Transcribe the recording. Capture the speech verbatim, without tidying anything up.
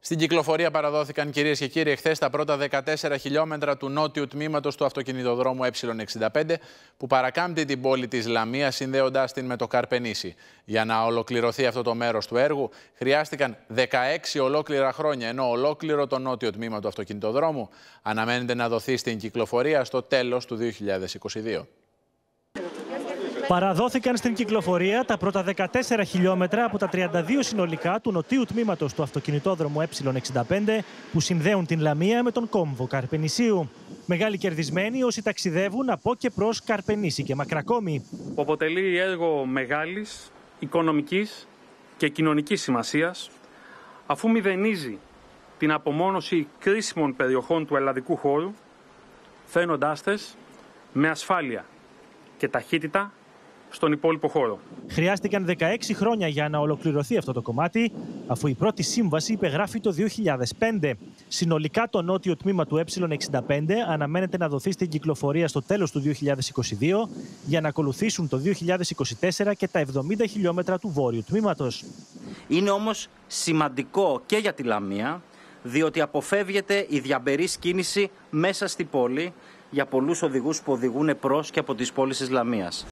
Στην κυκλοφορία παραδόθηκαν, κυρίες και κύριοι, εχθές τα πρώτα δεκατέσσερα χιλιόμετρα του νότιου τμήματος του αυτοκινητοδρόμου Ε εξήντα πέντε, που παρακάμπτει την πόλη της Λαμίας, συνδέοντάς την με το Καρπενήσι. Για να ολοκληρωθεί αυτό το μέρος του έργου, χρειάστηκαν δεκαέξι ολόκληρα χρόνια, ενώ ολόκληρο το νότιο τμήμα του αυτοκινητοδρόμου αναμένεται να δοθεί στην κυκλοφορία στο τέλος του δύο χιλιάδες είκοσι δύο. Παραδόθηκαν στην κυκλοφορία τα πρώτα δεκατέσσερα χιλιόμετρα από τα τριάντα δύο συνολικά του νοτίου τμήματος του αυτοκινητόδρομου Ε εξήντα πέντε που συνδέουν την Λαμία με τον κόμβο Καρπενησίου. Μεγάλοι κερδισμένοι όσοι ταξιδεύουν από και προς Καρπενήσι και Μακρακόμη. Που αποτελεί έργο μεγάλης, οικονομικής και κοινωνικής σημασίας, αφού μηδενίζει την απομόνωση κρίσιμων περιοχών του ελλαδικού χώρου, φέρνοντάς τες με ασφάλεια και ταχύτητα στον υπόλοιπο χώρο. Χρειάστηκαν δεκαέξι χρόνια για να ολοκληρωθεί αυτό το κομμάτι, αφού η πρώτη σύμβαση υπεγράφει το δύο χιλιάδες πέντε. Συνολικά το νότιο τμήμα του Ε εξήντα πέντε αναμένεται να δοθεί στην κυκλοφορία στο τέλος του δύο χιλιάδες είκοσι δύο, για να ακολουθήσουν το δύο χιλιάδες είκοσι τέσσερα και τα εβδομήντα χιλιόμετρα του βόρειου τμήματος. Είναι όμως σημαντικό και για τη Λαμία, διότι αποφεύγεται η διαμπερής κίνηση μέσα στη πόλη για πολλούς οδηγούς που οδηγούν προς και από τις πόλεις της Λαμίας.